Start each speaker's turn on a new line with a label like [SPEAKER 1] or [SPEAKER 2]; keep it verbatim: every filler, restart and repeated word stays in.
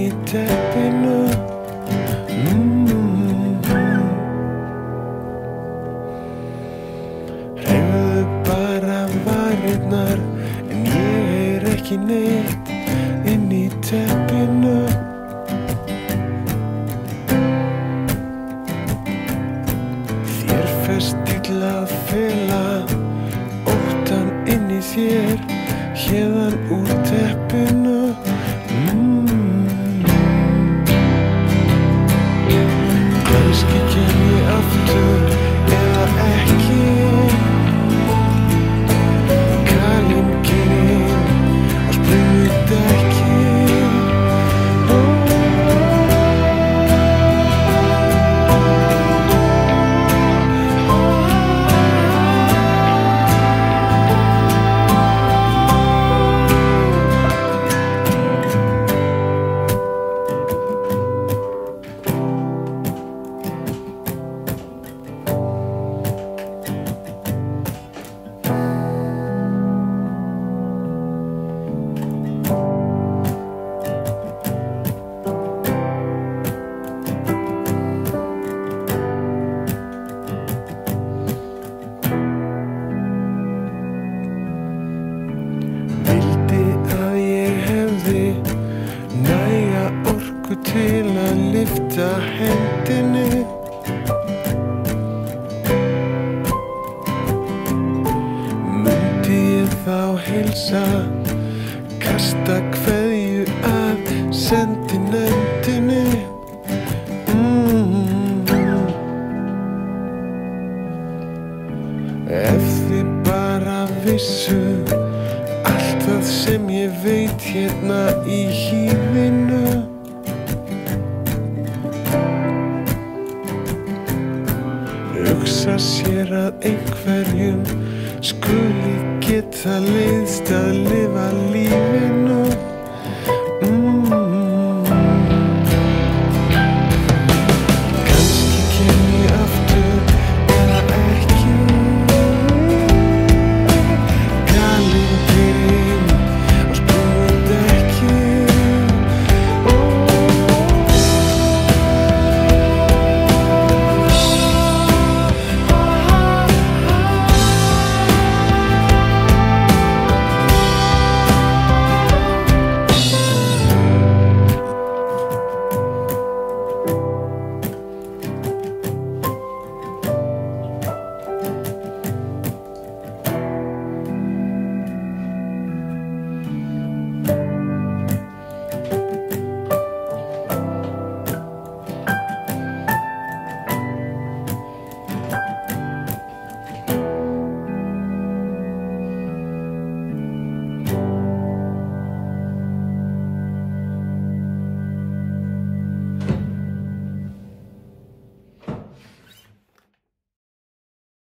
[SPEAKER 1] í teppinu. mm. Hreyfðu bara varirnar, en ég er ekki neitt inn í teppinu. Þér ferst illa að fela óttann inn í þér, héðan úr teppinu. mm. Kannski kem ég aftur eða ekki. Kalinn kyrinn á sprungudekki. Næga orku til að lyfta hendinni. Mundi ég þá heilsa, kasta kveðju að sendinefndinni. mm. Ef þið bara vissu allt það sem ég veit hérna í híðinu. Hugsa sér að einhverjum skuli geta leiðst að lifa lífinu.